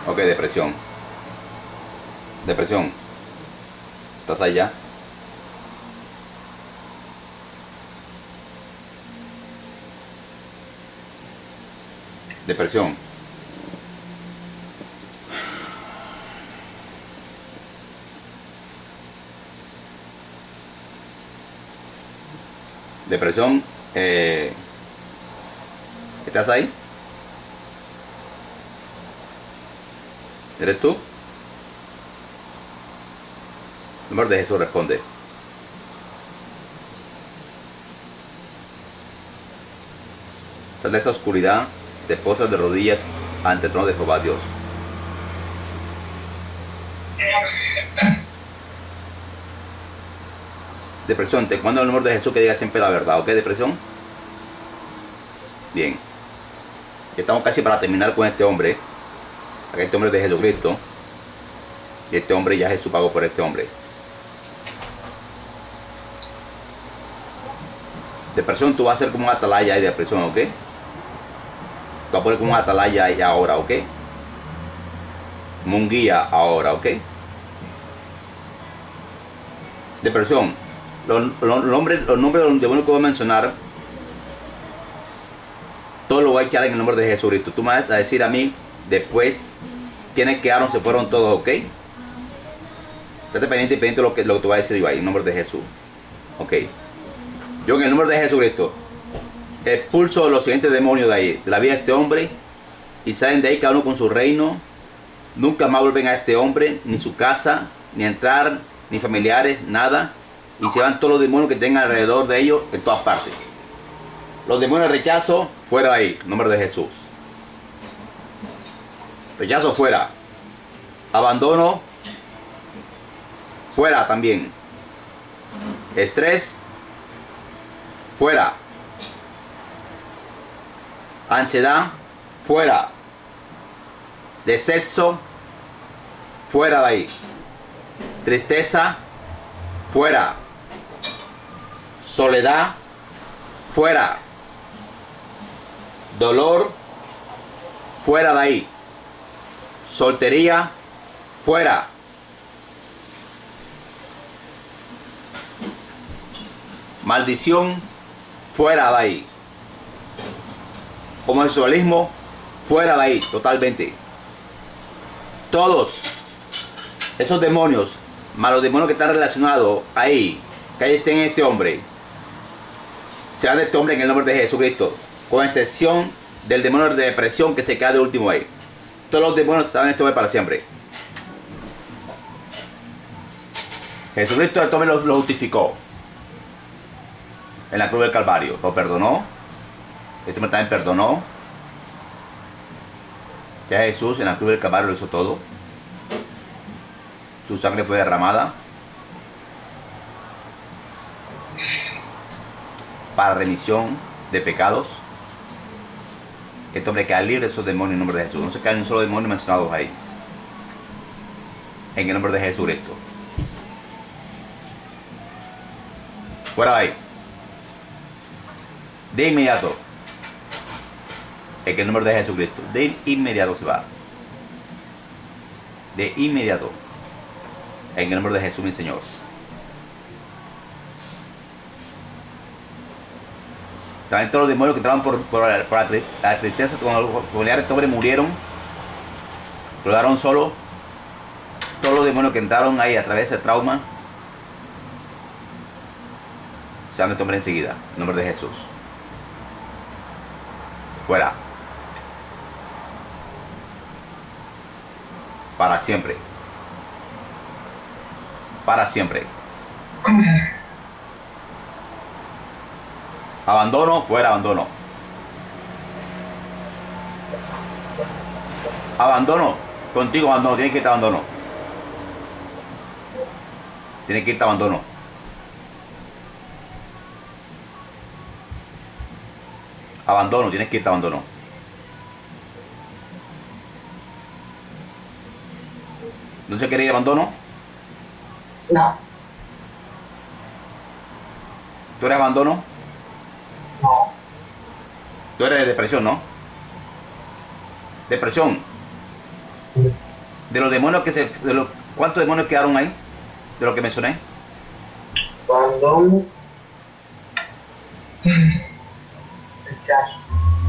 Ok, depresión. Depresión. ¿Estás ahí ya? Depresión. Depresión. ¿Estás ahí? ¿Eres tú? En nombre de Jesús responde. Sal de esa oscuridad, te postras de rodillas ante el trono de Jehová Dios. Depresión, te mando en el nombre de Jesús que diga siempre la verdad, ¿ok? Depresión. Bien. Ya estamos casi para terminar con este hombre. Este hombre es de Jesucristo. Y este hombre ya Jesús pagó por este hombre. Depresión, tú vas a ser como un atalaya de depresión, ¿ok? Tú vas a poner como un atalaya ahí ahora, ¿ok? Como un guía ahora, ¿ok? Depresión. Los nombres de los demonios que voy a mencionar, todo lo voy a echar en el nombre de Jesucristo. Tú me vas a decir a mí después quiénes quedaron, se fueron todos, ¿ok? Estate pendiente de lo que te voy a decir yo ahí, en el nombre de Jesús. Ok. Yo en el nombre de Jesucristo expulso los siguientes demonios de ahí, de la vida de este hombre, y salen de ahí cada uno con su reino. Nunca más vuelven a este hombre, ni su casa, ni entrar, ni familiares, nada. Y se van todos los demonios que tengan alrededor de ellos en todas partes. Los demonios de rechazo, fuera de ahí, en nombre de Jesús. Rechazo fuera. Abandono, fuera también. Estrés, fuera. Ansiedad, fuera. Descenso, fuera de ahí. Tristeza, fuera. Soledad, fuera. Dolor, fuera de ahí. Soltería, fuera. Maldición, fuera de ahí. Homosexualismo, fuera de ahí, totalmente. Todos esos demonios, malos demonios que están relacionados ahí, que ahí estén en este hombre, sean de este hombre en el nombre de Jesucristo, con excepción del demonio de depresión que se queda de último ahí. Todos los demonios están en este hombre para siempre. Jesucristo el hombre lo justificó en la cruz del Calvario, lo perdonó. Este hombre también perdonó. Ya Jesús en la cruz del Calvario lo hizo todo. Su sangre fue derramada para remisión de pecados. Este hombre queda libre de esos demonios en el nombre de Jesús. No se cae ni un solo demonio mencionado ahí. En el nombre de Jesucristo. Fuera de ahí. De inmediato. En el nombre de Jesucristo. De inmediato se va. De inmediato. En el nombre de Jesús, mi Señor. También todos los demonios que entraban por la tristeza, cuando los familiares de este hombre murieron, lo dejaron solo. Todos los demonios que entraron ahí a través de ese trauma, se van de este hombre enseguida. En el nombre de Jesús. Fuera. Para siempre. Para siempre. Abandono, fuera, abandono. Abandono, contigo abandono, tienes que irte abandono. Tienes que irte abandono. Abandono, tienes que irte abandono. ¿No se quiere ir abandono? No. ¿Tú eres abandono? No. Tú eres de depresión, ¿no? Depresión. Sí. De los demonios que ¿cuántos demonios quedaron ahí? De lo que mencioné. Abandono, rechazo.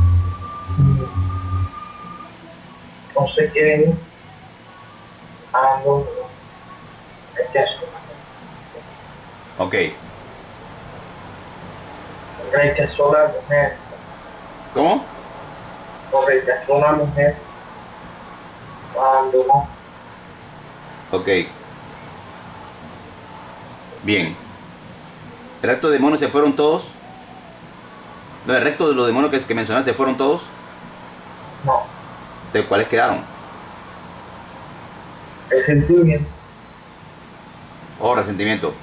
No sé qué, abandono, rechazo. Ok. Rechazó la mujer, ¿Cómo? o rechazó la mujer, abandonó. Ok. Bien. ¿El resto de demonios se fueron todos? No, el resto de los demonios que mencionaste se fueron todos. No, ¿De cuáles quedaron? el sentimiento, Oh, resentimiento.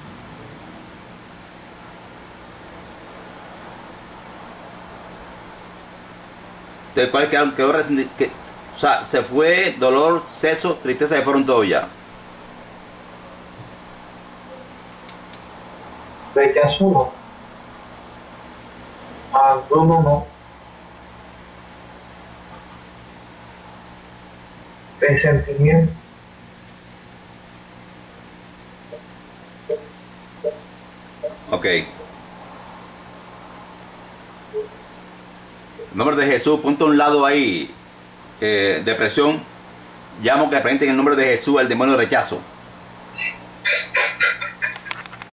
¿De cuáles quedaron? Quedó resentimiento. O sea, se fue dolor, sexo, tristeza, se fueron todos ya. rechazo no, abandono no, resentimiento, Ok. En nombre de Jesús, ponte a un lado ahí. Depresión. Llamo que aprenden en el nombre de Jesús al demonio de rechazo.